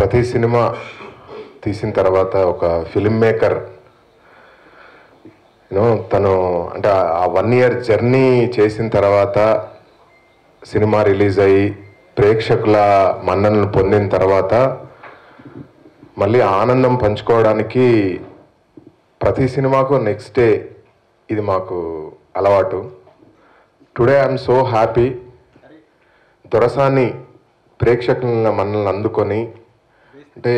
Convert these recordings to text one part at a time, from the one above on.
ప్రతి సినిమా తీసిన తర్వాత ఒక ఫిల్మ్ మేకర్ తను అంటే ఆ 1 year జర్నీ చేసిన తర్వాత సినిమా రిలీజ్ అయ్యి ప్రేక్షకుల మన్ననలు పొందిన తర్వాత మళ్ళీ ఆనందం పంచుకోవడానికి ప్రతి సినిమాకు నెక్స్ట్ డే ఇది మాకు అలవాటు. Today I'm so happy. Dorasani ప్రేక్షకుల మన్ననలు అందుకొని అంటే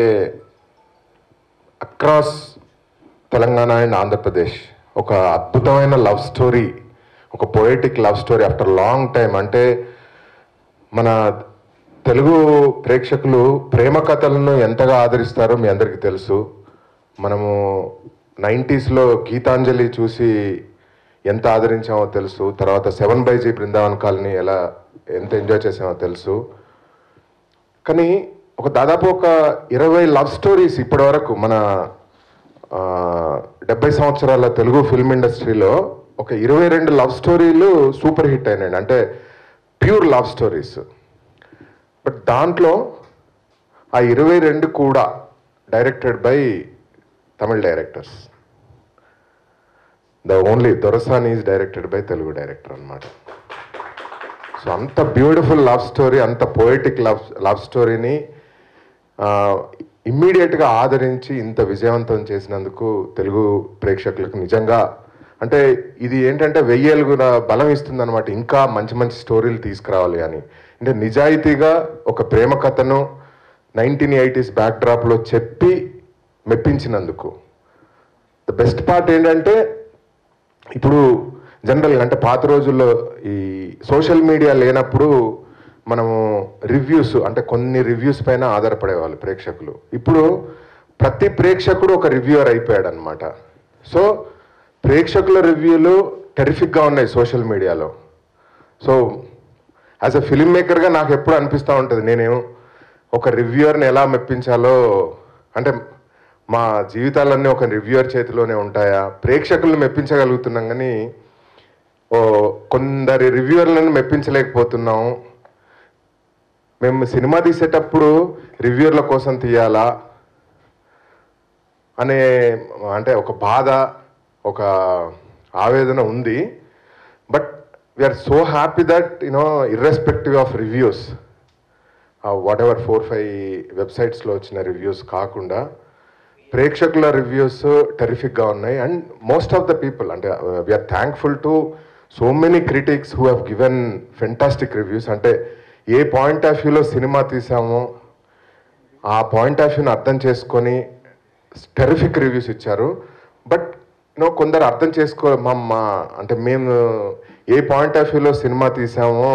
అక్రాస్ తెలంగాణ అండ్ ఆంధ్రప్రదేశ్ ఒక అద్భుతమైన లవ్ స్టోరీ, ఒక poetic love story after long time. అంటే మన తెలుగు ప్రేక్షకులు ప్రేమ కథలను ఎంతగా ఆదరిస్తారో మీ అందరికీ తెలుసు. మనము 90s గీతాంజలి చూసి ఎంత ఆదరించామో తెలుసు. తర్వాత 7/G బృందావన్ కాలనీ ఎంత ఎంజాయ్ చేసామో తెలుసు. కానీ దాదాపు ఒక 20 లవ్ స్టోరీస్ ఇప్పటి వరకు మన 70 సంవత్సరాల తెలుగు ఫిల్మ్ ఇండస్ట్రీలో ఒక 22 లవ్ స్టోరీలు సూపర్ హిట్ అయినాయి, అంటే ప్యూర్ లవ్ స్టోరీస్. బట్ దాంట్లో ఆ 22 కూడా directed by Tamil directors. The only Dorasani is directed by Telugu director అన్నమాట. సో అంత బ్యూటిఫుల్ లవ్ స్టోరీ, అంత పోయిటిక్ లవ్ స్టోరీని ఇమ్మీడియట్గా ఆదరించి ఇంత విజయవంతం చేసినందుకు తెలుగు ప్రేక్షకులకు నిజంగా అంటే ఇది ఏంటంటే 1000 ఏళ్ళుగా బలం ఇస్తుంది అనమాట. ఇంకా మంచి మంచి స్టోరీలు తీసుకురావాలి అని. అంటే నిజాయితీగా ఒక ప్రేమ కథను 1980s బ్యాక్డ్రాప్లో చెప్పి మెప్పించినందుకు. ద బెస్ట్ పార్ట్ ఏంటంటే ఇప్పుడు జనరల్గా అంటే పాత రోజుల్లో ఈ సోషల్ మీడియా లేనప్పుడు మనము రివ్యూస్ అంటే కొన్ని రివ్యూస్ పైన ఆధారపడేవాళ్ళు ప్రేక్షకులు. ఇప్పుడు ప్రతి ప్రేక్షకుడు ఒక రివ్యూవర్ అయిపోయాడు అనమాట. సో ప్రేక్షకుల రివ్యూలు టెరిఫిక్గా ఉన్నాయి సోషల్ మీడియాలో. సో యాజ్ అ ఫిల్మ్ మేకర్గా నాకు ఎప్పుడు అనిపిస్తూ ఉంటుంది, నేను ఒక రివ్యూవర్ని ఎలా మెప్పించాలో. అంటే మా జీవితాలన్నీ ఒక రివ్యూవర్ చేతిలోనే ఉంటాయా? ప్రేక్షకులను మెప్పించగలుగుతున్నాం కానీ కొందరి రివ్యూవర్లను మెప్పించలేకపోతున్నాం. మేము సినిమా తీసేటప్పుడు రివ్యూవర్ల కోసం తీయాలా అనే అంటే ఒక బాధ, ఒక ఆవేదన ఉంది. But we're so happy that irrespective of reviews, whatever 4-5 వెబ్సైట్స్లో వచ్చిన రివ్యూస్ కాకుండా ప్రేక్షకుల రివ్యూస్ టెరిఫిక్గా ఉన్నాయి. And most of the people అంటే we're thankful to so many critics who have given fantastic reviews. అంటే ఏ పాయింట్ ఆఫ్ వ్యూలో సినిమా తీసామో ఆ పాయింట్ ఆఫ్ వ్యూని అర్థం చేసుకొని టెరిఫిక్ రివ్యూస్ ఇచ్చారు. బట్ కొందరు అర్థం అంటే మేము ఏ పాయింట్ ఆఫ్ వ్యూలో సినిమా తీసామో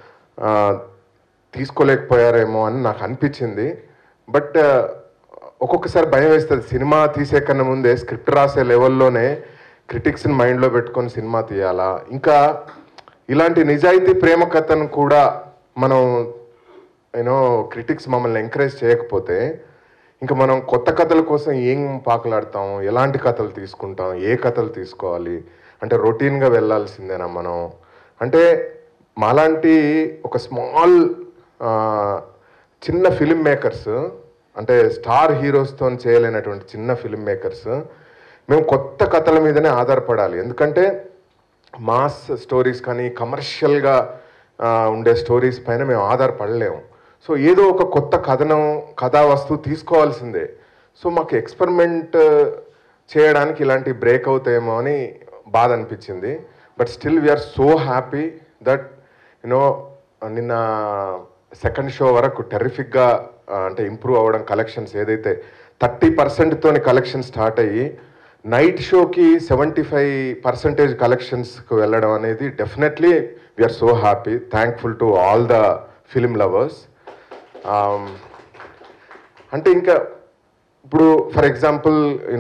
తీసుకోలేకపోయారేమో అని నాకు అనిపించింది. బట్ ఒక్కొక్కసారి భయం వేస్తుంది, సినిమా తీసే కన్నా ముందే స్క్రిప్ట్ రాసే లెవెల్లోనే క్రిటిక్స్ని మైండ్లో పెట్టుకొని సినిమా తీయాలా. ఇంకా ఇలాంటి నిజాయితీ ప్రేమ కథను కూడా మనం క్రిటిక్స్ మమ్మల్ని ఎంకరేజ్ చేయకపోతే ఇంకా మనం కొత్త కథల కోసం ఏం పాకులాడతాం, ఎలాంటి కథలు తీసుకుంటాం, ఏ కథలు తీసుకోవాలి అంటే రొటీన్గా వెళ్ళాల్సిందేనా మనం? అంటే మాలాంటి ఒక స్మాల్ చిన్న ఫిల్మ్ మేకర్స్, అంటే స్టార్ హీరోస్తో చేయలేనటువంటి చిన్న ఫిల్మ్ మేకర్స్ మేము కొత్త కథల మీదనే ఆధారపడాలి. ఎందుకంటే మాస్ స్టోరీస్ కానీ కమర్షియల్గా ఉండే స్టోరీస్ పైన మేము ఆధారపడలేము. సో ఏదో ఒక కొత్త కథా వస్తువు తీసుకోవాల్సిందే. సో మాకు ఎక్స్పెరిమెంట్ చేయడానికి ఇలాంటి బ్రేక్ అవుతాయేమో అని బాధ అనిపించింది. But still we're so happy that నిన్న సెకండ్ షో వరకు టెరిఫిక్గా అంటే ఇంప్రూవ్ అవ్వడం, కలెక్షన్స్ ఏదైతే 30%తోని కలెక్షన్ స్టార్ట్ అయ్యి నైట్ షోకి 75% కలెక్షన్స్కి వెళ్ళడం అనేది definitely we're so happy, thankful to all the film lovers. అంటే ఇంకా ఇప్పుడు ఫర్ ఎగ్జాంపుల్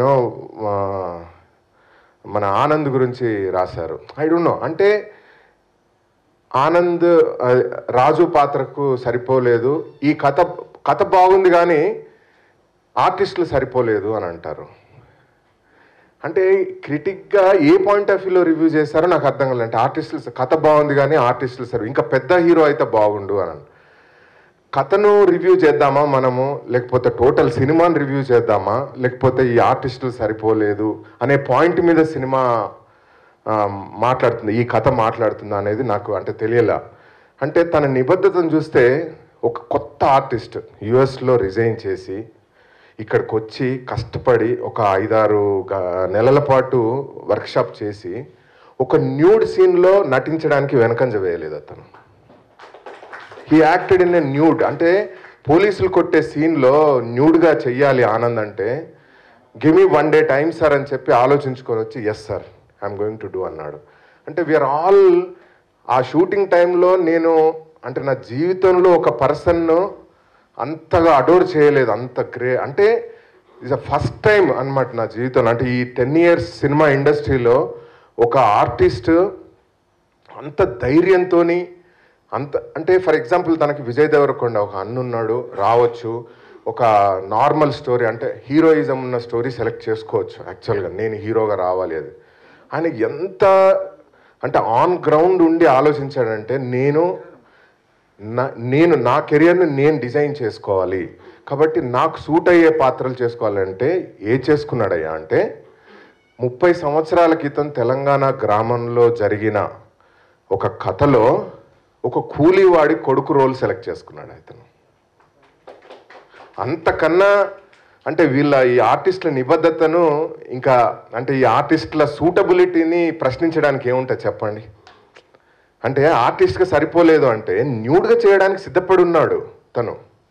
మన ఆనంద్ గురించి రాశారు. ఐ డోంట్ నో, అంటే ఆనంద్ రాజు పాత్రకు సరిపోలేదు, ఈ కథ బాగుంది కానీ ఆర్టిస్టులు సరిపోలేదు అని అంటారు. అంటే క్రిటిక్గా ఏ పాయింట్ ఆఫ్ వ్యూలో రివ్యూ చేశారో నాకు అర్థం కాలేదు. అంటే ఆర్టిస్టులు కథ బాగుంది కానీ ఆర్టిస్టులు సరి, ఇంకా పెద్ద హీరో అయితే బాగుండు అని. కథను రివ్యూ చేద్దామా మనము, లేకపోతే టోటల్ సినిమాని రివ్యూ చేద్దామా, లేకపోతే ఈ ఆర్టిస్టులు సరిపోలేదు అనే పాయింట్ మీద సినిమా మాట్లాడుతుంది, ఈ కథ మాట్లాడుతుందా అనేది నాకు అంటే తెలియలా. అంటే తన నిబద్ధతను చూస్తే ఒక కొత్త ఆర్టిస్ట్ యుఎస్లో రిజైన్ చేసి ఇక్కడికి వచ్చి కష్టపడి ఒక 5-6 నెలల పాటు వర్క్షాప్ చేసి ఒక న్యూడ్ సీన్లో నటించడానికి వెనకంజ వేయలేదు అతను. He acted in a nude. అంటే పోలీసులు కొట్టే సీన్లో న్యూడ్గా చెయ్యాలి ఆనంద్ అంటే give me 1 day time sir అని చెప్పి ఆలోచించుకొని వచ్చి yes sir I'm going to do అన్నాడు. అంటే వీఆర్ ఆల్ ఆ షూటింగ్ టైంలో నేను అంటే నా జీవితంలో ఒక పర్సన్ను అంతగా అడోర్ చేయలేదు, అంత అంటే ఇట్స్ ఫస్ట్ టైం అనమాట నా జీవితంలో. అంటే ఈ 10 years సినిమా ఇండస్ట్రీలో ఒక ఆర్టిస్ట్ అంత ధైర్యంతో అంత అంటే ఫర్ ఎగ్జాంపుల్ తనకి విజయ్ దేవరకొండ ఒక అన్నున్నాడు, రావచ్చు, ఒక నార్మల్ స్టోరీ అంటే హీరోయిజం ఉన్న స్టోరీ సెలెక్ట్ చేసుకోవచ్చు. యాక్చువల్గా నేను హీరోగా రావాలి, అది ఆయన ఎంత అంటే ఆన్ గ్రౌండ్ ఉండి ఆలోచించాడంటే నేను నా కెరియర్ని నేను డిజైన్ చేసుకోవాలి కాబట్టి నాకు సూట్ అయ్యే పాత్రలు చేసుకోవాలంటే చేసుకున్నాడయ్యా అంటే 30 సంవత్సరాల క్రితం తెలంగాణ గ్రామంలో జరిగిన ఒక కథలో ఒక కూలీవాడి కొడుకు రోల్ సెలెక్ట్ చేసుకున్నాడు అతను. అంతకన్నా అంటే వీళ్ళ ఈ ఆర్టిస్టుల నిబద్ధతను ఇంకా అంటే ఈ ఆర్టిస్టుల సూటబిలిటీని ప్రశ్నించడానికి ఏముంటుంది చెప్పండి. అంటే ఆర్టిస్ట్గా సరిపోలేదు అంటే న్యూడ్గా చేయడానికి సిద్ధపడి ఉన్నాడు తను.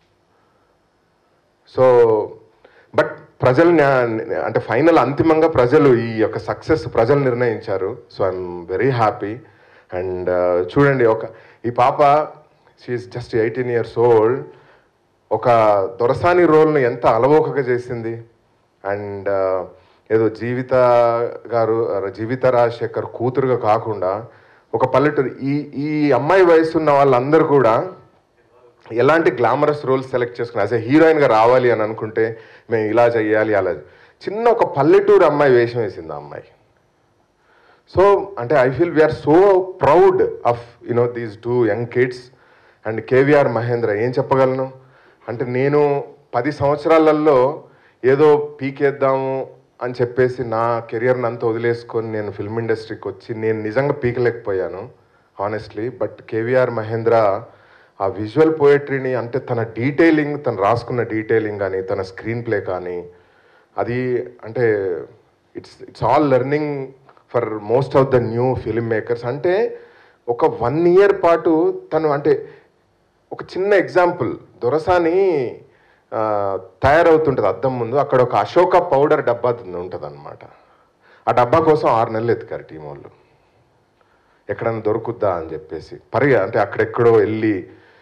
సో బట్ ప్రజలు అంటే ఫైనల్ అంతిమంగా ప్రజలు ఈ యొక్క సక్సెస్ ప్రజలు నిర్ణయించారు. So I'm very happy. And చూడండి ఈ పాప షీఈస్ జస్ట్ 18 years old, ఒక దొరసాని రోల్ని ఎంత అలవోకగా చేసింది. అండ్ ఏదో జీవిత రాజశేఖర్ కూతురుగా కాకుండా ఒక పల్లెటూరు ఈ అమ్మాయి వయసు ఉన్న వాళ్ళందరూ కూడా ఎలాంటి గ్లామరస్ రోల్స్ సెలెక్ట్ చేసుకుని యాజ్ ఎ హీరోయిన్గా రావాలి అని అనుకుంటే మేము ఇలా చేయాలి అలా చిన్న ఒక పల్లెటూరు అమ్మాయి వేషం వేసింది ఆ అమ్మాయి. సో అంటే I feel we're so proud of these 2 young kids. And KVR Mahendra ఏం చెప్పగలను అంటే నేను 10 సంవత్సరాలలో ఏదో పీకేద్దాము అని చెప్పేసి నా కెరియర్ని అంతా వదిలేసుకొని నేను ఫిల్మ్ ఇండస్ట్రీకి వచ్చి నేను నిజంగా పీకలేకపోయాను హానెస్ట్లీ. బట్ కేవీఆర్ మహేంద్ర ఆ విజువల్ పోయట్రీని అంటే తన డీటెయిలింగ్, తను రాసుకున్న డీటెయిలింగ్ కానీ తన స్క్రీన్ ప్లే కానీ అది అంటే it's all learning for most of the new film makers. అంటే ఒక 1 year పాటు తను అంటే ఒక చిన్న ఎగ్జాంపుల్ దొరసాని తయారవుతుంటుంది అద్దం ముందు, అక్కడ ఒక అశోక పౌడర్ డబ్బా ఉంటుంది అనమాట. ఆ డబ్బా కోసం 6 నెలలు ఎత్తుకారు టీం వాళ్ళు, ఎక్కడైనా దొరుకుద్దా అని చెప్పేసి అంటే అక్కడెక్కడో వెళ్ళి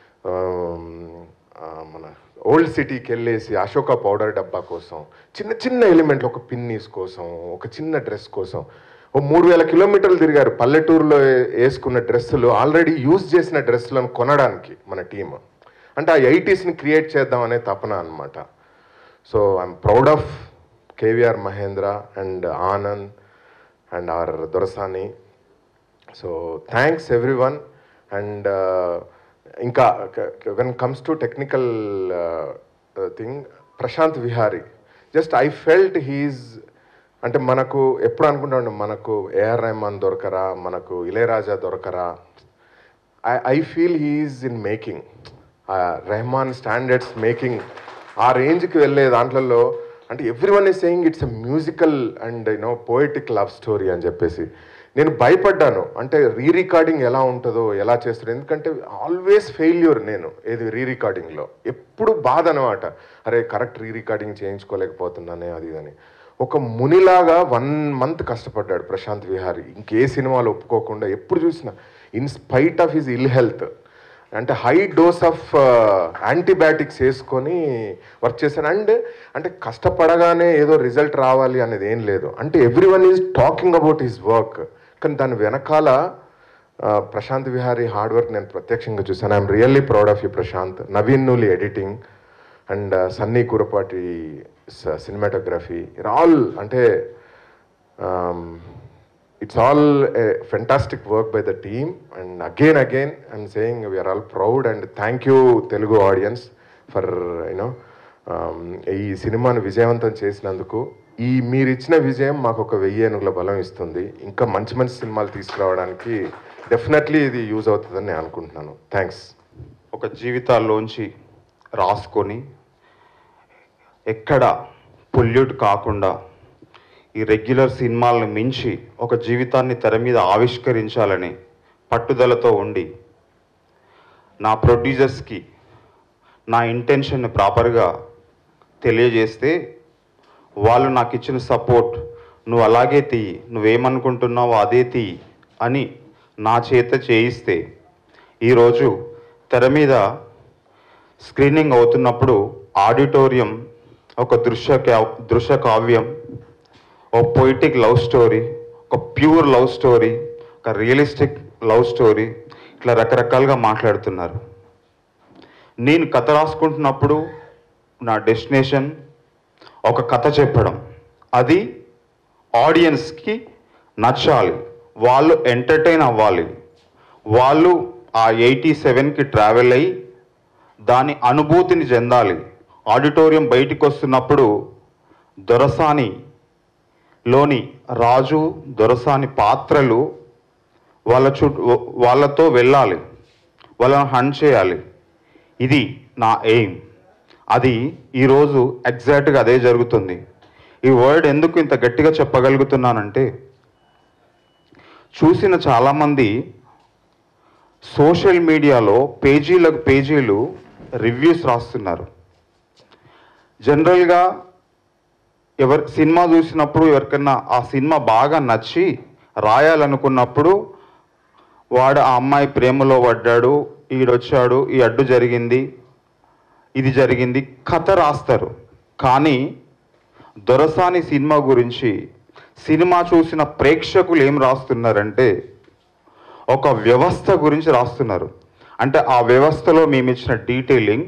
మన ఓల్డ్ సిటీకి వెళ్ళేసి అశోక పౌడర్ డబ్బా కోసం చిన్న చిన్న ఎలిమెంట్లు, ఒక పిన్నీస్ కోసం, ఒక చిన్న డ్రెస్ కోసం 3000 kilometers తిరిగారు. పల్లెటూరులో వేసుకున్న డ్రెస్సులు ఆల్రెడీ యూజ్ చేసిన డ్రెస్సులను కొనడానికి మన టీమ్. అంటే ఆ 80sని క్రియేట్ చేద్దాం అనే తపన అనమాట. So I'm proud of KVR Mahendra and Anand and our Dorasani. So thanks everyone. And ఇంకా when comes to technical thing, Prashant Vihari just I felt he's అంటే మనకు ఎప్పుడు అనుకుంటాం మనకు ఏఆర్ రెహమాన్ దొరకరా, మనకు ఇళయరాజా దొరకరా. I feel he's in making Rahman standards making ఆ రేంజ్కి వెళ్ళే దాంట్లో. అంటే everyone is saying it's a musical and poetic love story అని చెప్పేసి నేను భయపడ్డాను. అంటే రికార్డింగ్ ఎలా ఉంటుందో ఎలా చేస్తారో, ఎందుకంటే ఆల్వేస్ ఫెయిల్యూర్ నేను ఏది రికార్డింగ్లో ఎప్పుడు బాధ అనమాట. అరే కరెక్ట్ రికార్డింగ్ చేయించుకోలేకపోతున్నానే అది అని. ఒక మునిలాగా 1 month కష్టపడ్డాడు ప్రశాంత్ విహారీ, ఇంకే సినిమాలు ఒప్పుకోకుండా. ఎప్పుడు చూసినా in spite of his ill health అంటే హై డోస్ ఆఫ్ యాంటీబయాటిక్స్ వేసుకొని వర్క్ చేశాను. అండ్ అంటే కష్టపడగానే ఏదో రిజల్ట్ రావాలి అనేది ఏం లేదు. అంటే everyone is talking about his work, కానీ దాని వెనకాల ప్రశాంత్ విహారీ హార్డ్ వర్క్ నేను ప్రత్యక్షంగా చూశాను. I'm really proud of you Prashant. Naveen Nooli editing and Sunny Kurapati cinematography all అంటే it's all a fantastic work by the team, and again I'm saying we are all proud and thank you Telugu audience for ఈ సినిమాను విజయవంతం చేసినందుకు. ఈ మీరు ఇచ్చిన విజయం మాకు ఒక 1000 ఏనుగుల బలం ఇస్తుంది. ఇంకా మంచి మంచి సినిమాలు తీసుకురావడానికి డెఫినెట్లీ ఇది యూజ్ అవుతుందని నేను అనుకుంటున్నాను. థ్యాంక్స్. ఒక జీవితాల్లోంచి రాసుకొని ఎక్కడ పొల్యూట్ కాకుండా ఈ రెగ్యులర్ సినిమాలను మించి ఒక జీవితాన్ని తెర మీద ఆవిష్కరించాలని పట్టుదలతో ఉండి నా ప్రొడ్యూసర్స్కి నా ఇంటెన్షన్ ప్రాపర్గా తెలియజేస్తే వాళ్ళు నాకు ఇచ్చిన సపోర్ట్, నువ్వు అలాగే తీయి, నువ్వేమనుకుంటున్నావో అదే తీయి అని నా చేత చేయిస్తే ఈరోజు తెర మీద స్క్రీనింగ్ అవుతున్నప్పుడు ఆడిటోరియం ఒక దృశ్య కావ్యం, ఒక పొయిటిక్ లవ్ స్టోరీ, ఒక ప్యూర్ లవ్ స్టోరీ, ఒక రియలిస్టిక్ లవ్ స్టోరీ, ఇట్లా రకరకాలుగా మాట్లాడుతున్నారు. నేను కథ రాసుకుంటున్నప్పుడు నా డెస్టినేషన్ ఒక కథ చెప్పడం, అది ఆడియన్స్కి నచ్చాలి, వాళ్ళు ఎంటర్టైన్ అవ్వాలి, వాళ్ళు ఆ 87కి ట్రావెల్ అయ్యి దాని అనుభూతిని చెందాలి. ఆడిటోరియం బయటికి వస్తున్నప్పుడు దొరసానిలోని రాజు దొరసాని పాత్రలు వాళ్ళతో వెళ్ళాలి, వాళ్ళని హంట్ చేయాలి. ఇది నా ఎయిమ్. అది ఈరోజు ఎగ్జాక్ట్గా అదే జరుగుతుంది. ఈ వర్డ్ ఎందుకు ఇంత గట్టిగా చెప్పగలుగుతున్నానంటే, చూసిన చాలామంది సోషల్ మీడియాలో పేజీలకు పేజీలు రివ్యూస్ రాస్తున్నారు. జనరల్గా సినిమా చూసినప్పుడు ఎవరికన్నా ఆ సినిమా బాగా నచ్చి రాయాలనుకున్నప్పుడు వాడు ఆ అమ్మాయి ప్రేమలో పడ్డాడు, ఈడొచ్చాడు, ఈ అడ్డు జరిగింది, ఇది జరిగింది, కథ రాస్తారు. కానీ దొరసాని సినిమా గురించి సినిమా చూసిన ప్రేక్షకులు ఏం రాస్తున్నారంటే ఒక వ్యవస్థ గురించి రాస్తున్నారు. అంటే ఆ వ్యవస్థలో మేము ఇచ్చిన డీటెయిలింగ్,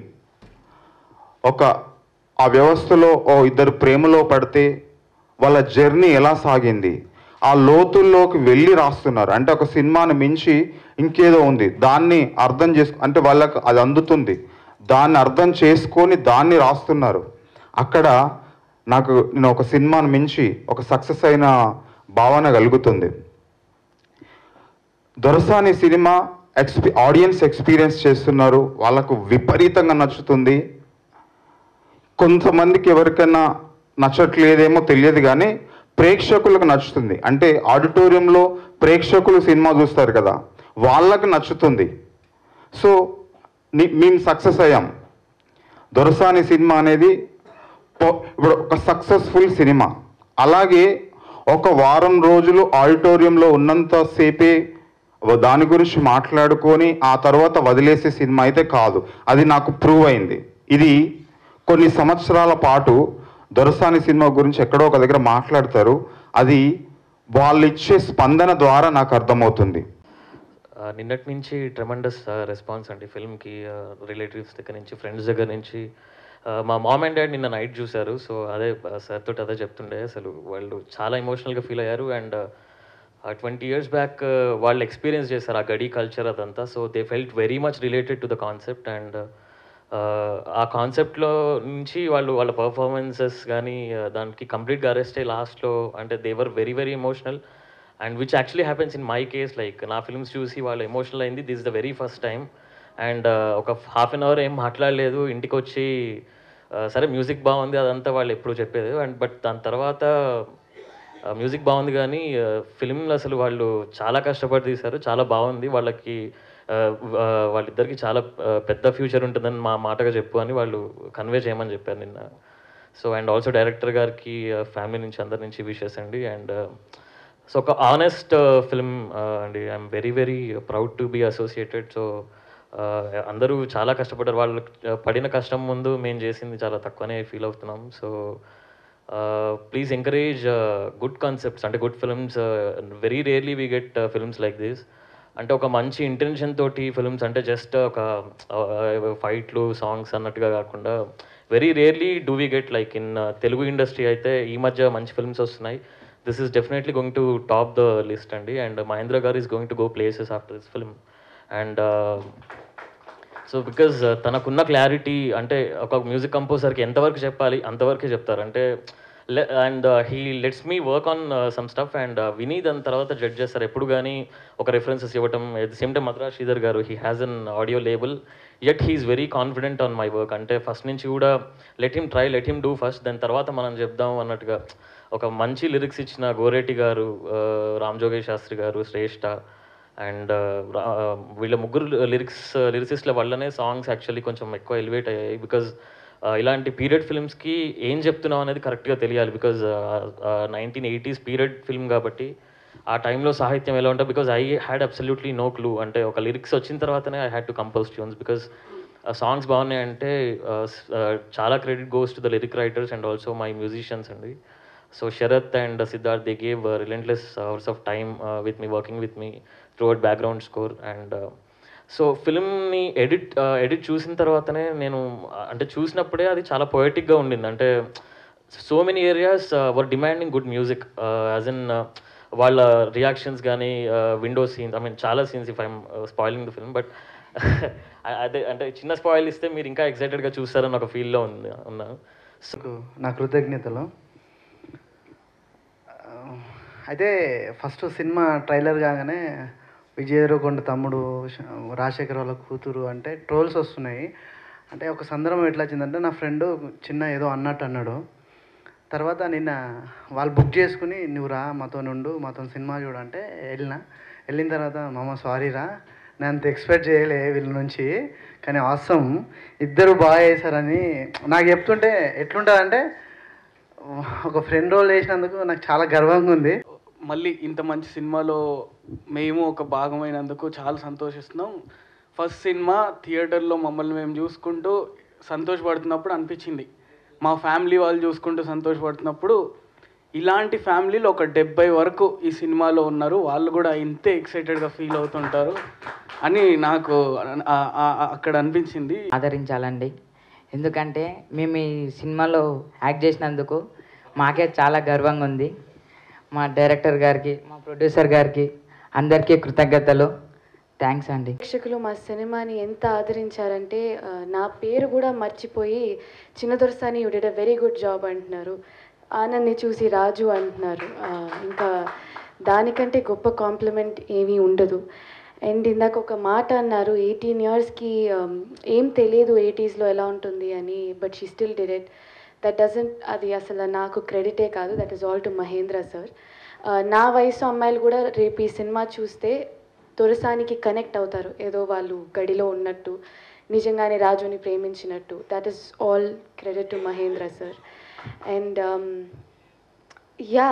ఆ వ్యవస్థలో ఇద్దరు ప్రేమలో పడితే వాళ్ళ జర్నీ ఎలా సాగింది, ఆ లోతుల్లోకి వెళ్ళి రాస్తున్నారు. అంటే ఒక సినిమాని మించి ఇంకేదో ఉంది, దాన్ని అర్థం అంటే వాళ్ళకు అది అందుతుంది, దాన్ని అర్థం చేసుకొని దాన్ని రాస్తున్నారు. అక్కడ నేను ఒక సినిమాని మించి ఒక సక్సెస్ అయిన భావన కలుగుతుంది. దొరసాని సినిమా ఆడియన్స్ ఎక్స్పీరియన్స్ చేస్తున్నారు, వాళ్ళకు విపరీతంగా నచ్చుతుంది. కొంతమందికి ఎవరికైనా నచ్చట్లేదేమో తెలియదు, కానీ ప్రేక్షకులకు నచ్చుతుంది. అంటే ఆడిటోరియంలో ప్రేక్షకులు సినిమా చూస్తారు కదా, వాళ్ళకు నచ్చుతుంది. సో మేము సక్సెస్ అయ్యాం. దొరసాని సినిమా అనేది ఇప్పుడు ఒక సక్సెస్ఫుల్ సినిమా. అలాగే ఒక వారం రోజులు ఆడిటోరియంలో ఉన్నంతసేపే దాని గురించి మాట్లాడుకొని ఆ తర్వాత వదిలేసే సినిమా అయితే కాదు. అది నాకు ప్రూవ్ అయింది. ఇది కొన్ని సంవత్సరాల పాటు దొరసాని సినిమా గురించి ఎక్కడో ఒక దగ్గర మాట్లాడతారు, అది వాళ్ళు ఇచ్చే స్పందన ద్వారా నాకు అర్థమవుతుంది. నిన్నటి నుంచి ట్రెమండస్ రెస్పాన్స్ అండి ఫిల్మ్కి. రిలేటివ్స్ దగ్గర నుంచి, ఫ్రెండ్స్ దగ్గర నుంచి. మా మామ్ అండ్ డాడ్ నిన్న నైట్ చూశారు. సో అదే సార్ తోటి అదే చెప్తుండే, అసలు వాళ్ళు చాలా ఎమోషనల్గా ఫీల్ అయ్యారు. అండ్ 20 years బ్యాక్ వాళ్ళు ఎక్స్పీరియన్స్ చేశారు ఆ గడి కల్చర్ అదంతా. So they felt very much related to the concept. And ఆ కాన్సెప్ట్లో నుంచి వాళ్ళ పర్ఫార్మెన్సెస్ కానీ దానికి కంప్లీట్గా అరెస్ట్ అయ్యి లాస్ట్లో, అంటే they were very very emotional. And which actually happens in my case. Like నా ఫిల్మ్స్ చూసి వాళ్ళు ఎమోషనల్ అయింది this is the very first time. And ఒక ½ an hour ఏం మాట్లాడలేదు, ఇంటికి వచ్చి సరే మ్యూజిక్ బాగుంది అదంతా వాళ్ళు ఎప్పుడు చెప్పేది. అండ్ బట్ దాని తర్వాత మ్యూజిక్ బాగుంది కానీ ఫిల్మ్లో అసలు వాళ్ళు చాలా కష్టపడి తీశారు, చాలా బాగుంది. వాళ్ళిద్దరికి చాలా పెద్ద ఫ్యూచర్ ఉంటుందని మా మాటగా చెప్పు అని వాళ్ళు కన్వే చేయమని చెప్పారు నిన్న. సో అండ్ ఆల్సో డైరెక్టర్ గారికి ఫ్యామిలీ నుంచి అందరి నుంచి విషెస్ అండి. అండ్ సో ఒక ఆనెస్ట్ ఫిల్మ్ అండి. I'm very very proud to be associated. So అందరూ చాలా కష్టపడ్డారు. వాళ్ళు పడిన కష్టం ముందు మేము చేసింది చాలా తక్కువనే ఫీల్ అవుతున్నాం. So please encourage good concepts, అంటే good films. Very rarely we get films like this. అంటే ఒక మంచి ఇంటెన్షన్ తోటి ఫిల్మ్స్, అంటే జస్ట్ ఒక ఫైట్లు సాంగ్స్ అన్నట్టుగా కాకుండా very rarely do we get like in Telugu industry అయితే ఈ మధ్య మంచి ఫిల్మ్స్ వస్తున్నాయి. This is definitely going to top the list అండి. అండ్ మహేంద్ర గారు is going to go places after this film. And so because తనకున్న క్లారిటీ, అంటే ఒక మ్యూజిక్ కంపోజర్కి ఎంతవరకు చెప్పాలి అంతవరకే చెప్తారు. అంటే and he lets me work on some stuff and విని దాని తర్వాత జడ్జ్ చేస్తారు. ఎప్పుడు కానీ ఒక రెఫరెన్సెస్ ఇవ్వటం. At the same time Madras Sridhar గారు, he has an audio label, yet he's very confident on my work. అంటే ఫస్ట్ నుంచి కూడా let him try, let him do first, దాని తర్వాత మనం చెప్దాం అన్నట్టుగా ఒక మంచి లిరిక్స్ ఇచ్చిన గోరేటి గారు, రామ్ జోగేష్ శాస్త్రి గారు, శ్రేష్ఠ అండ్ వీళ్ళ ముగ్గురు లిరిసిస్ట్ల వల్లనే సాంగ్స్ యాక్చువల్లీ కొంచెం ఎక్కువ ఎలివేట్ అయ్యాయి. బికాజ్ ఇలాంటి పీరియడ్ ఫిల్మ్స్కి ఏం చెప్తున్నాం అనేది కరెక్ట్గా తెలియాలి. బికాజ్ 1980s పీరియడ్ ఫిల్మ్ కాబట్టి ఆ టైంలో సాహిత్యం ఎలా ఉంటుంది. Because I had absolutely no clue. అంటే ఒక లిరిక్స్ వచ్చిన తర్వాతనే I had to compose tunes. Because songs బాగున్నాయంటే చాలా credit goes to the lyric writers and also my musicians అండి. So Sharath and Siddharth, they gave relentless hours of time with me, working with me throughout background score. And so ఫిల్మ్ని edit చూసిన తర్వాతనే నేను అంటే చూసినప్పుడే అది చాలా పొయటిక్గా ఉండింది. అంటే so many areas were demanding good music, as in వాళ్ళ రియాక్షన్స్ కానీ, విండో సీన్స్, ఐ మీన్ చాలా scenes, if I'm spoiling the film. But అదే అంటే చిన్న స్పాయిల్ ఇస్తే మీరు ఇంకా ఎక్సైటెడ్గా చూస్తారని ఒక ఫీల్లో ఉన్నాను. నా కృతజ్ఞతలు. అయితే ఫస్ట్ సినిమా ట్రైలర్ కాగానే విజయ్ దేవరకొండ తమ్ముడు, రాజశేఖర్ వాళ్ళ కూతురు అంటే ట్రోల్స్ వస్తున్నాయి. అంటే ఒక సందర్భం ఎట్లా వచ్చిందంటే, నా ఫ్రెండ్ చిన్న ఏదో అన్నట్టు అన్నాడు. తర్వాత నిన్న వాళ్ళు బుక్ చేసుకుని నువ్వు రా మాతో నుండు, మాతో సినిమా చూడంటే వెళ్ళిన తర్వాత మామ సారీ రా, నేను అంత ఎక్స్పెక్ట్ చేయలే వీళ్ళ నుంచి, కానీ అవసరం ఇద్దరు బాగా చేశారని నాకు చెప్తుంటే ఎట్లుంటుందంటే, ఒక ఫ్రెండ్ రోల్ చేసినందుకు నాకు చాలా గర్వంగా ఉంది. మళ్ళీ ఇంత మంచి సినిమాలో మేము ఒక భాగమైనందుకు చాలా సంతోషిస్తున్నాం. ఫస్ట్ సినిమా థియేటర్లో మమ్మల్ని మేము చూసుకుంటూ సంతోషపడుతున్నప్పుడు అనిపించింది, మా ఫ్యామిలీ వాళ్ళు చూసుకుంటూ సంతోషపడుతున్నప్పుడు ఇలాంటి ఫ్యామిలీలు ఒక 70 వరకు ఈ సినిమాలో ఉన్నారు, వాళ్ళు కూడా ఇంతే ఎక్సైటెడ్గా ఫీల్ అవుతుంటారు అని నాకు అక్కడ అనిపించింది. ఆదరించాలండి, ఎందుకంటే మేము ఈ సినిమాలో యాక్ట్ చేసినందుకు మాకే చాలా గర్వంగా ఉంది. మా డైరెక్టర్ గారికి, మా ప్రొడ్యూసర్ గారికి అందరికీ కృతజ్ఞతలు. థ్యాంక్స్ అండి. ప్రేక్షకులు మా సినిమాని ఎంత ఆదరించారంటే, నా పేరు కూడా మర్చిపోయి చిన్న Dorasani you did a very good job అంటున్నారు. ఆనంద్ని చూసి రాజు అంటున్నారు. ఇంకా దానికంటే గొప్ప కాంప్లిమెంట్ ఏమీ ఉండదు. అండ్ ఇందాక ఒక మాట అన్నారు, 18 yearsకి ఏం తెలియదు 80sలో ఎలా ఉంటుంది అని, but she still did it. That doesn't, అది అసలు నాకు క్రెడిటే కాదు, that is all to Mahendra sir. నా వయసు అమ్మాయిలు కూడా రేపు ఈ సినిమా చూస్తే దొరసానికి కనెక్ట్ అవుతారు, ఏదో వాళ్ళు గడిలో ఉన్నట్టు, నిజంగానే రాజుని ప్రేమించినట్టు. That is all credit to Mahendra sir. And yeah,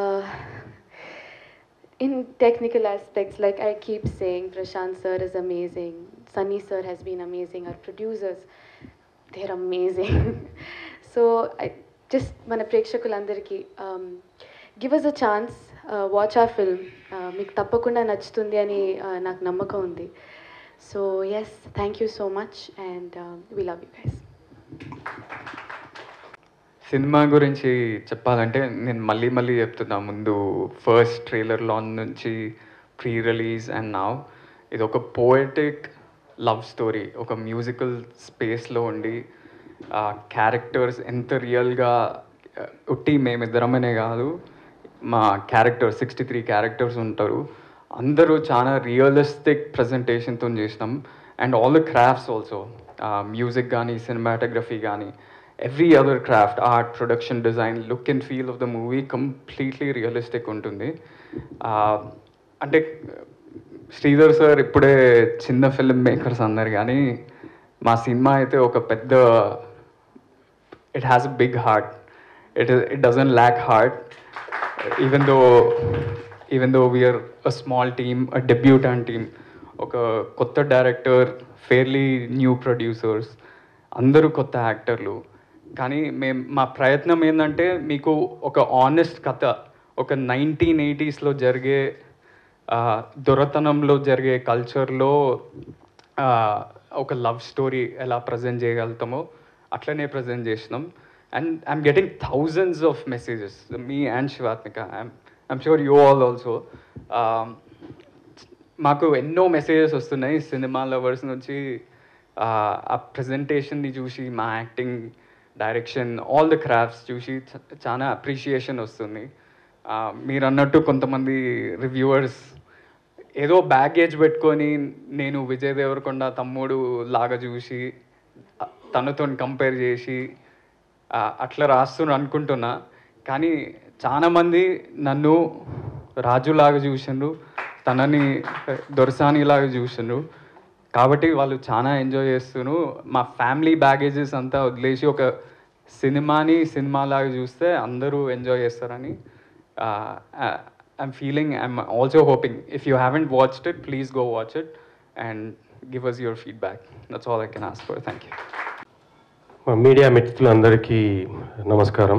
in technical aspects, like I keep saying, Prashant sir is amazing, Sunny sir has been amazing, our producers, they're amazing. So I just mana prekshakulandariki give us a chance, watch our film, meeku tappakunda nachutundi ani నాకు నమ్మకం ఉంది. So yes, thank you so much and we love you guys. సినిమా గురించి చెప్పాలంటే నేను మళ్ళీ చెప్తున్నా, ముందు ఫస్ట్ ట్రైలర్ లాంచ్ నుంచి ప్రీ రిలీజ్ అండ్ నౌ ఇది ఒక పోయటిక్ లవ్ స్టోరీ. ఒక మ్యూజికల్ స్పేస్లో ఉండి క్యారెక్టర్స్ ఎంత రియల్గా, ఉట్టి మేమిద్దరమనే కాదు, మా క్యారెక్టర్స్ 63 క్యారెక్టర్స్ ఉంటారు, అందరూ చాలా రియలిస్టిక్ ప్రజెంటేషన్తో చేసినాం. And all the crafts also, music కానీ, సినిమాటోగ్రఫీ కానీ, every other craft, art, production, design, look and feel of the movie completely realistic ఉంటుంది. అంటే శ్రీధర్ సార్ ఇప్పుడే చిన్న ఫిల్మ్ మేకర్స్ అన్నారు, కానీ మా సినిమా అయితే ఒక పెద్ద, it has a big heart, it doesn't lack heart. Even though we're a small team, a debutante team, ఒక కొత్త డైరెక్టర్, ఫెయిర్లీ న్యూ ప్రొడ్యూసర్స్, అందరూ కొత్త యాక్టర్లు, కానీ మా ప్రయత్నం ఏంటంటే మీకు ఒక ఆనెస్ట్ కథ, ఒక 1980sలో జరిగే దొరతనంలో జరిగే కల్చర్లో ఒక లవ్ స్టోరీ ఎలా ప్రజెంట్ చేయగలుగుతామో అట్లనే ప్రజెంట్ చేసినాం. And I'm getting thousands of messages, me and Shivatmika. I'm sure you all also. మాకు ఎన్నో మెసేజెస్ వస్తున్నాయి సినిమా లవర్స్ నుంచి. ఆ ప్రజెంటేషన్ని చూసి, మా acting, direction, all the crafts చూసి చాలా అప్రిషియేషన్ వస్తుంది. మీరు అన్నట్టు కొంతమంది రివ్యూవర్స్ ఏదో బ్యాగేజ్ పెట్టుకొని నేను విజయ్ దేవరకొండ తమ్ముడు లాగా చూసి తనతో కంపేర్ చేసి అట్లా రాస్తున్నారు అనుకుంటున్నా. కానీ చాలామంది నన్ను రాజులాగా చూసిండ్రు, తనని దొరసానిలాగా చూసిండ్రు. కాబట్టి వాళ్ళు చాలా ఎంజాయ్ చేస్తున్నారు. మా ఫ్యామిలీ బ్యాగేజెస్ అంతా వదిలేసి ఒక సినిమాలాగా చూస్తే అందరూ ఎంజాయ్ చేస్తారని I'm also hoping, if you haven't watched it, please go watch it and give us your feedback. That's all I can ask for. Thank you. Media మిత్రులందరికీ నమస్కారం.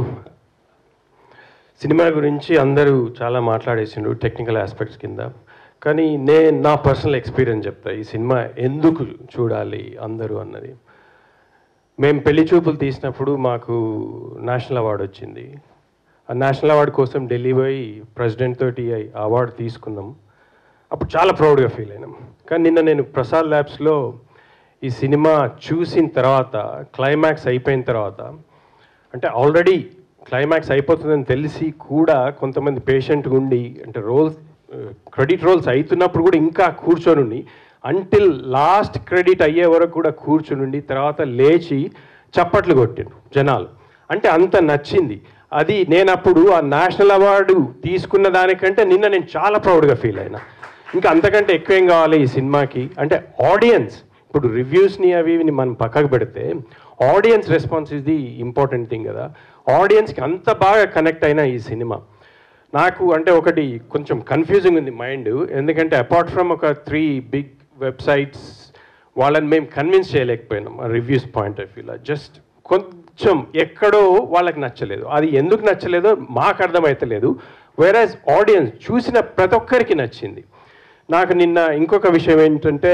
సినిమా గురించి అందరూ చాలా మాట్లాడేసిండ్రు టెక్నికల్ ఆస్పెక్ట్స్ కింద. కానీ నేను నా పర్సనల్ ఎక్స్పీరియన్స్ చెప్తా, ఈ సినిమా ఎందుకు చూడాలి అందరూ అన్నది. మేము పెళ్లి చూపులు తీసినప్పుడు మాకు నేషనల్ అవార్డు వచ్చింది. ఆ నేషనల్ అవార్డు కోసం ఢిల్లీ పోయి ప్రెసిడెంట్ తోటి అవార్డు తీసుకున్నాం. అప్పుడు చాలా ప్రౌడ్గా ఫీల్ అయినాం. కానీ నిన్న నేను ప్రసాద్ ల్యాబ్స్లో ఈ సినిమా చూసిన తర్వాత, క్లైమాక్స్ అయిపోయిన తర్వాత, అంటే ఆల్రెడీ క్లైమాక్స్ అయిపోతుందని తెలిసి కూడా కొంతమంది పేషెంట్గా ఉండి, అంటే క్రెడిట్ రోల్స్ అవుతున్నప్పుడు కూడా ఇంకా కూర్చొని అంటిల్ లాస్ట్ క్రెడిట్ అయ్యే వరకు కూడా కూర్చుని తర్వాత లేచి చప్పట్లు కొట్టిండ్రు జనాలు. అంటే అంత నచ్చింది అది. నేను అప్పుడు ఆ నేషనల్ అవార్డు తీసుకున్న దానికంటే నిన్న నేను చాలా ప్రౌడ్గా ఫీల్ అయినా. ఇంకా అంతకంటే ఎక్కువేం కావాలి ఈ సినిమాకి అంటే ఆడియన్స్. ఇప్పుడు రివ్యూస్ని అవి మనం పక్కకు పెడితే audience response is the important thing కదా. ఆడియన్స్కి అంత బాగా కనెక్ట్ అయిన ఈ సినిమా నాకు అంటే ఒకటి కొంచెం కన్ఫ్యూజింగ్ ఉంది మైండ్. ఎందుకంటే అపార్ట్ ఫ్రమ్ ఒక 3 బిగ్ వెబ్సైట్స్ వాళ్ళని మేము కన్విన్స్ చేయలేకపోయినాం ఆ రివ్యూస్ పాయింట్ ఆఫ్ వ్యూలో. జస్ట్ కొంచెం ఎక్కడో వాళ్ళకి నచ్చలేదు. అది ఎందుకు నచ్చలేదో మాకు అర్థమైతలేదు. వేరాజ్ ఆడియన్స్ చూసిన ప్రతి ఒక్కరికి నచ్చింది. నాకు నిన్న ఇంకొక విషయం ఏంటంటే,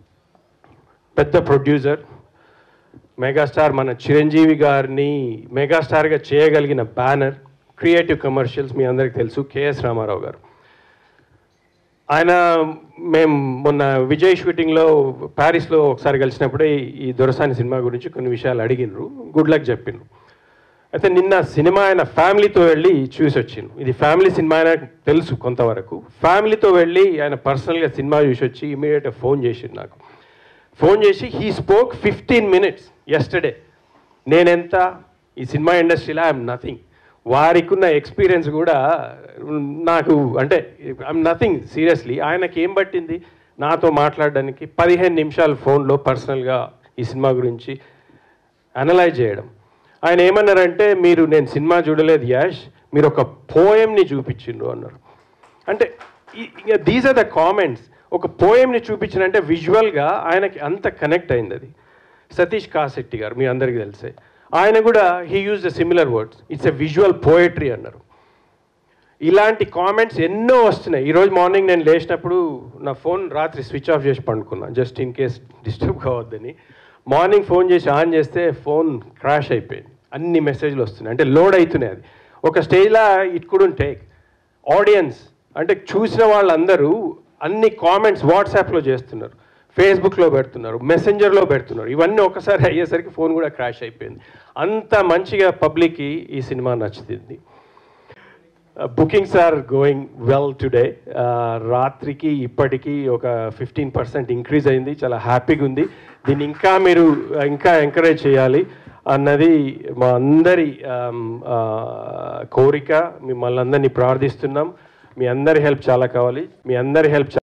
పెద్ద ప్రొడ్యూసర్ మెగాస్టార్ మన చిరంజీవి గారిని మెగాస్టార్గా చేయగలిగిన బ్యానర్ క్రియేటివ్ కమర్షియల్స్ మీ అందరికీ తెలుసు, కేఎస్ రామారావు గారు. ఆయన మేము మొన్న విజయ్ షూటింగ్లో ప్యారిస్లో ఒకసారి కలిసినప్పుడే ఈ దొరసాని సినిమా గురించి కొన్ని విషయాలు అడిగినరు, గుడ్ లక్ చెప్పిండ్రు. అయితే నిన్న సినిమా ఆయన ఫ్యామిలీతో వెళ్ళి చూసి వచ్చిండ్రు. ఇది ఫ్యామిలీ సినిమా ఆయన తెలుసు కొంతవరకు. ఫ్యామిలీతో వెళ్ళి ఆయన పర్సనల్గా సినిమా చూసి వచ్చి ఇమీడియట్గా ఫోన్ చేసిండు నాకు. ఫోన్ చేసి హీ స్పోక్ 15 minutes yesterday. నేనెంత ఈ సినిమా ఇండస్ట్రీలో ఐఎమ్ నథింగ్. వారికి ఉన్న ఎక్స్పీరియన్స్ కూడా నాకు అంటే ఐఎమ్ నథింగ్ సీరియస్లీ. ఆయనకి ఏం పట్టింది నాతో మాట్లాడడానికి 15 నిమిషాలు ఫోన్లో పర్సనల్గా ఈ సినిమా గురించి అనలైజ్ చేయడం. ఆయన ఏమన్నారంటే, నేను సినిమా చూడలేదు యాష్, మీరు ఒక పోయంని చూపించిండ్రు అన్నారు. అంటే దీస్ ఆర్ ద కామెంట్స్. ఒక పోయంని చూపించినంటే విజువల్గా ఆయనకి అంత కనెక్ట్ అయింది అది. సతీష్ కాశెట్టి గారు మీ అందరికీ తెలిసే, ఆయన కూడా he use the similar words, it's a visual poetry అన్నారు. ఇలాంటి కామెంట్స్ ఎన్నో వస్తున్నాయి. ఈరోజు మార్నింగ్ నేను లేచినప్పుడు నా ఫోన్ రాత్రి స్విచ్ ఆఫ్ చేసి పండుకున్నా, జస్ట్ ఇన్ కేస్ డిస్టర్బ్ కావద్దని. మార్నింగ్ ఫోన్ చేసి ఆన్ చేస్తే ఫోన్ క్రాష్ అయిపోయింది. అన్ని మెసేజ్లు వస్తున్నాయి, అంటే లోడ్ అవుతున్నాయి. అది ఒక స్టేజ్లో ఇట్ కుడెంట్ టేక్. ఆడియన్స్ అంటే చూసిన వాళ్ళందరూ అన్ని కామెంట్స్ వాట్సాప్లో చేస్తున్నారు, ఫేస్బుక్లో పెడుతున్నారు, మెసెంజర్లో పెడుతున్నారు. ఇవన్నీ ఒకసారి అయ్యేసరికి ఫోన్ కూడా క్రాష్ అయిపోయింది. అంత మంచిగా పబ్లిక్కి ఈ సినిమా నచ్చుతుంది. Bookings are going well today. రాత్రికి ఇప్పటికీ ఒక 15% ఇంక్రీజ్ అయింది. చాలా హ్యాపీగా ఉంది. దీన్ని మీరు ఇంకా ఎంకరేజ్ చేయాలి అన్నది మా అందరి కోరిక. మిమ్మల్ని అందరినీ ప్రార్థిస్తున్నాం. మీ అందరి హెల్ప్ చాలా కావాలి. మీ అందరి హెల్ప్